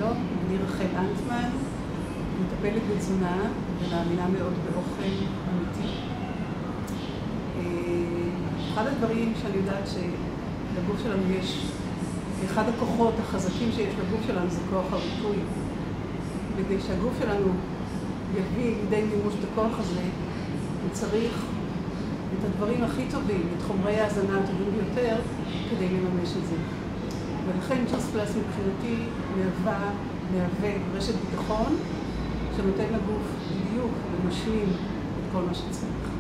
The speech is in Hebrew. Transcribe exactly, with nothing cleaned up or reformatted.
שלום, אני רחל אנטמן, מטפלת בתזונה ומאמינה מאוד באוכל אמיתי. אחד הדברים שאני יודעת שלגוף שלנו יש, אחד הכוחות החזקים שיש לגוף שלנו זה כוח הריפוי. כדי שהגוף שלנו יביא לידי מימוש את הכוח הזה, הוא צריך את הדברים הכי טובים, את חומרי ההזנה הטובים ביותר, כדי לממש את זה. ולכן ג'אסט פלאס מבחינתי מהווה, מהווה רשת ביטחון שנותן לגוף בדיוק ומשלים את כל מה שצריך.